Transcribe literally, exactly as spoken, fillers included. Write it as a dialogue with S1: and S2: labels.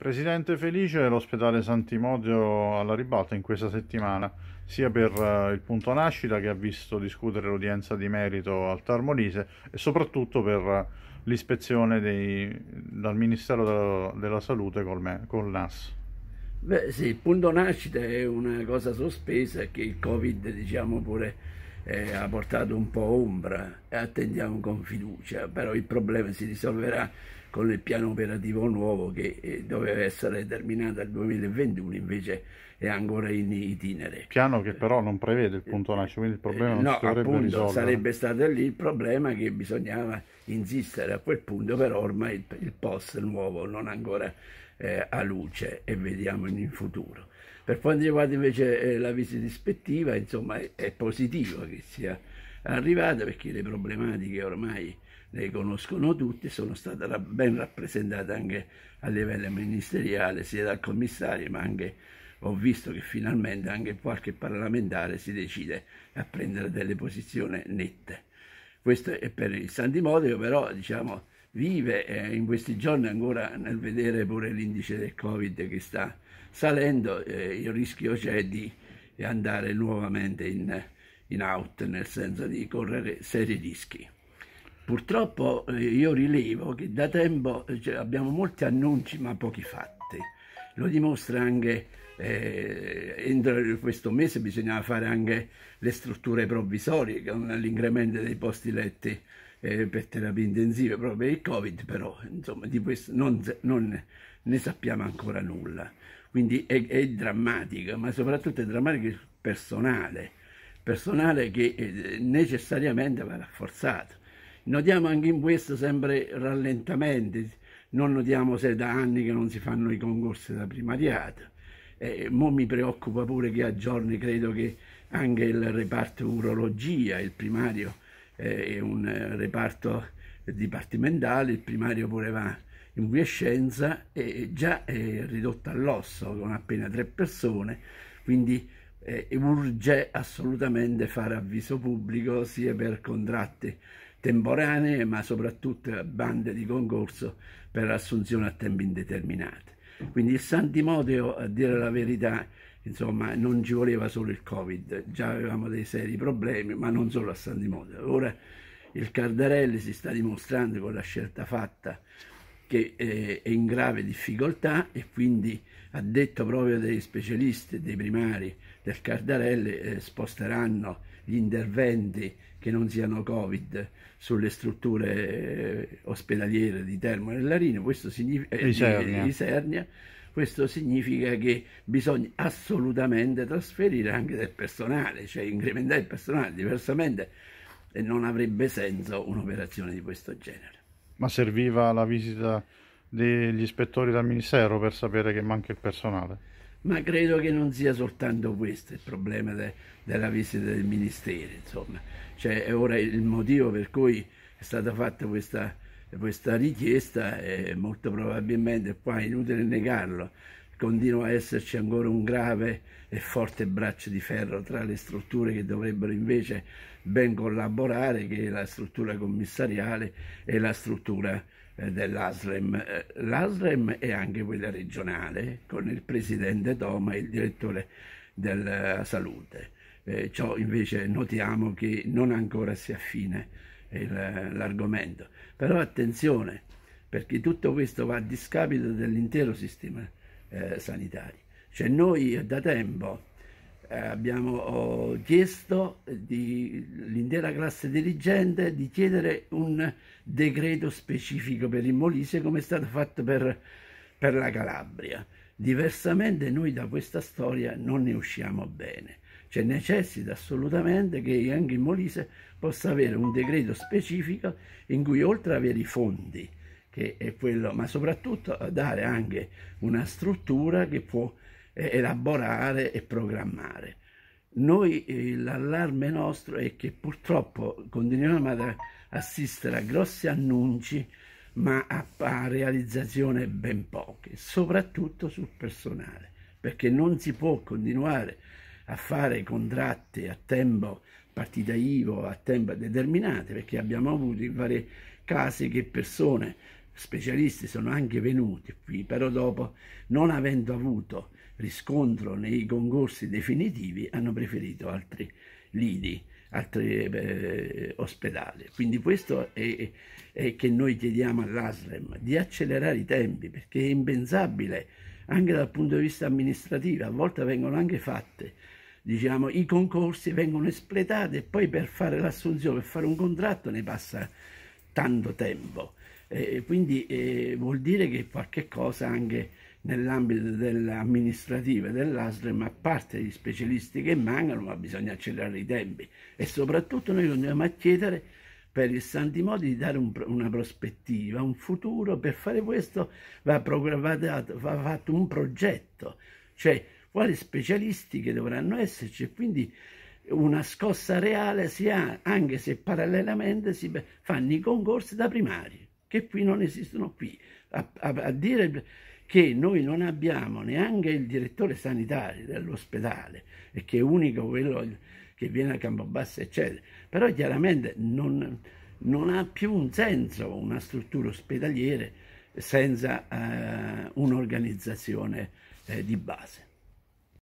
S1: Presidente, felice l'ospedale San Timoteo alla ribalta in questa settimana, sia per eh, il punto nascita che ha visto discutere l'udienza di merito al TAR Molise e soprattutto per eh, l'ispezione dei- dal Ministero della, della Salute col, me- col N A S.
S2: Beh, sì, il punto nascita è una cosa sospesa che il Covid, diciamo pure, eh, ha portato un po' ombra e attendiamo con fiducia, però il problema si risolverà con il piano operativo nuovo che eh, doveva essere terminato nel duemilaventuno, invece è ancora in itinere.
S1: Piano che però non prevede il punto nascita, quindi il
S2: Eh,
S1: problema non
S2: No,
S1: si dovrebbe
S2: appunto,
S1: risolvere.
S2: sarebbe stato lì il problema che bisognava insistere a quel punto, però ormai il, il post nuovo non ancora eh, a luce e vediamo in futuro. Per quanto riguarda invece eh, la visita ispettiva, insomma, è, è positivo che sia arrivata perché le problematiche ormai le conoscono tutti, sono state ra- ben rappresentate anche a livello ministeriale, sia dal commissario, ma anche ho visto che finalmente anche qualche parlamentare si decide a prendere delle posizioni nette. Questo è per il San Timoteo, però diciamo vive eh, in questi giorni ancora nel vedere pure l'indice del Covid che sta salendo, eh, il rischio c'è di andare nuovamente in, in out, nel senso di correre seri rischi. Purtroppo eh, io rilevo che da tempo eh, cioè, abbiamo molti annunci ma pochi fatti. Lo dimostra anche eh, entro questo mese bisognava fare anche le strutture provvisorie con l'incremento dei posti letti eh, per terapie intensive proprio per il Covid, però insomma di questo non, non ne sappiamo ancora nulla. Quindi è, è drammatico, ma soprattutto è drammatico il personale, personale che eh, necessariamente va rafforzato. Notiamo anche in questo sempre rallentamenti, non notiamo se da anni che non si fanno i concorsi da primariato. Eh, mo mi preoccupa pure che a giorni credo che anche il reparto urologia, il primario eh, è un eh, reparto dipartimentale, il primario pure va in quiescenza e già è ridotto all'osso con appena tre persone, quindi eh, urge assolutamente fare avviso pubblico sia per contratti temporanee ma soprattutto bande di concorso per assunzione a tempo indeterminato. Quindi il San Timoteo, a dire la verità, insomma, non ci voleva solo il Covid, già avevamo dei seri problemi, ma non solo a San Timoteo. Ora il Cardarelli si sta dimostrando con la scelta fatta che è in grave difficoltà e quindi ha detto proprio dei specialisti, dei primari del Cardarelli eh, sposteranno gli interventi che non siano Covid sulle strutture eh, ospedaliere di Termoli e Larino, questo significa, eh,
S1: Isernia.
S2: di Isernia, questo significa che bisogna assolutamente trasferire anche del personale, cioè incrementare il personale, diversamente non avrebbe senso un'operazione di questo genere.
S1: Ma serviva la visita degli ispettori dal Ministero per sapere che manca il personale?
S2: Ma credo che non sia soltanto questo il problema de, della visita del Ministero, insomma. Cioè, è ora il motivo per cui è stata fatta questa, questa richiesta e molto probabilmente, qua è inutile negarlo, continua a esserci ancora un grave e forte braccio di ferro tra le strutture che dovrebbero invece ben collaborare, che è la struttura commissariale e la struttura eh, dell'A S L E M. Eh, L'A S L E M è anche quella regionale, con il presidente Toma e il direttore della salute. Eh, ciò invece notiamo che non ancora si affine l'argomento. Però attenzione, perché tutto questo va a discapito dell'intero sistema eh, sanitario. Cioè noi da tempo eh, abbiamo chiesto all'intera classe dirigente di chiedere un decreto specifico per il Molise come è stato fatto per, per la Calabria. Diversamente noi da questa storia non ne usciamo bene. Cioè necessita assolutamente che anche il Molise possa avere un decreto specifico in cui oltre ad avere i fondi, che è quello, ma soprattutto dare anche una struttura che può elaborare e programmare. Noi l'allarme nostro è che purtroppo continuiamo ad assistere a grossi annunci ma a, a realizzazione ben poche, soprattutto sul personale, perché non si può continuare a fare contratti a tempo partita I V A a tempo determinato, perché abbiamo avuto in vari casi che persone specialisti sono anche venuti qui, però dopo, non avendo avuto riscontro nei concorsi definitivi, hanno preferito altri lidi, altri eh, ospedali. Quindi questo è, è che noi chiediamo all'A S L E M di accelerare i tempi, perché è impensabile anche dal punto di vista amministrativo. A volte vengono anche fatte, diciamo, i concorsi vengono espletati e poi per fare l'assunzione, per fare un contratto ne passa tanto tempo. Eh, quindi eh, vuol dire che qualche cosa anche nell'ambito dell'amministrativo e dell'A S L E M, a parte gli specialisti che mancano, ma bisogna accelerare i tempi, e soprattutto noi continuiamo a chiedere per il Santi Modi di dare un, una prospettiva, un futuro. Per fare questo va programmato, va fatto un progetto, cioè quali specialisti che dovranno esserci, e quindi una scossa reale si ha, anche se parallelamente si fanno i concorsi da primari, che qui non esistono qui. A, a, a dire che noi non abbiamo neanche il direttore sanitario dell'ospedale, e che è unico quello che viene a Campobasso, eccetera, però chiaramente non, non ha più un senso una struttura ospedaliera senza eh, un'organizzazione eh, di base.